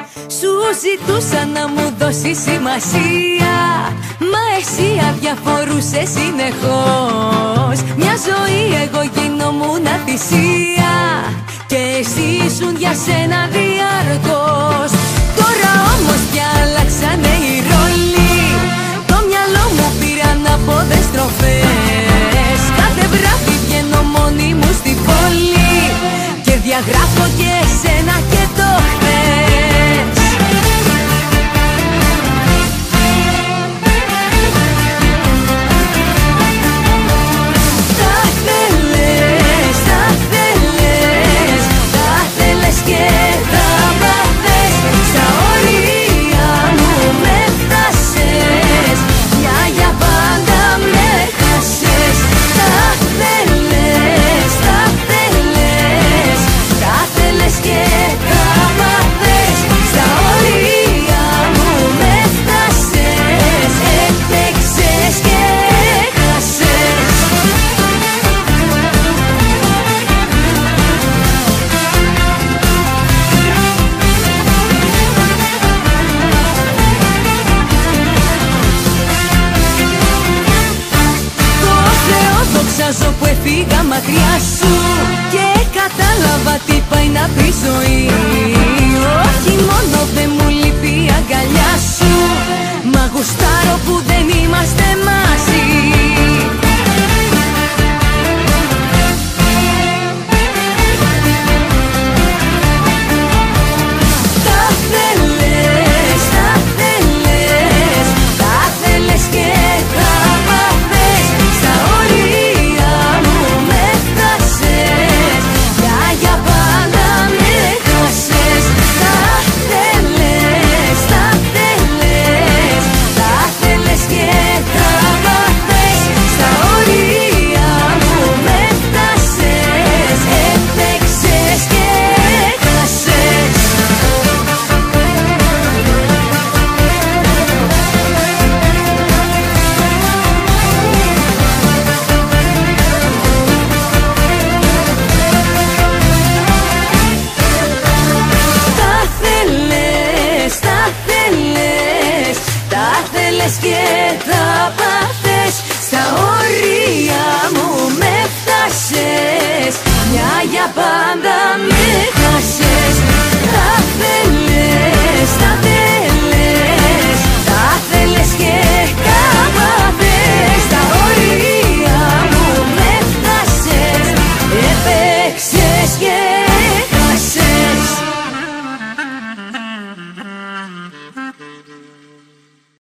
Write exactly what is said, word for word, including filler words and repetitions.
Σου ζητούσα να μου δώσεις σημασία, μα εσύ αδιαφορούσες συνεχώς. Μια ζωή εγώ γινόμουν θυσία και εσύ ήσουν για σένα διαρκώς. Τώρα όμως πια αλλάξανε οι ρόλοι, το μυαλό μου πήραν απόδες στροφές. Κάθε βράδυ βγαίνω μόνη μου στην πόλη και διαγράφω και εσένα και το χθες. Τα θέλες, τα θέλες, τα θέλες και τα μάθες. Στα όρια μου με φτάσες, μια για πάντα με χάσες. Τα θέλες, τα θέλες, τα θέλες και τα μάθες. Στα όρια μου με φτάσες, έπαιξες και χάσες. Το Θεό δοξάζω που έφυγα μακριά σου και κατάλαβα τι πάει να πει ζωή.